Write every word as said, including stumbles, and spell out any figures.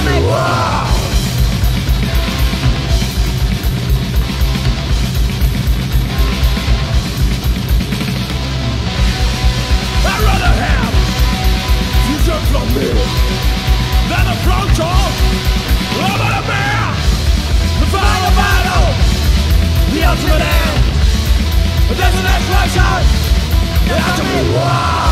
tell me why. I'd rather have future from me than a frontal over the bear. The final battle, the ultimate end. There's an explosion. Tell me why.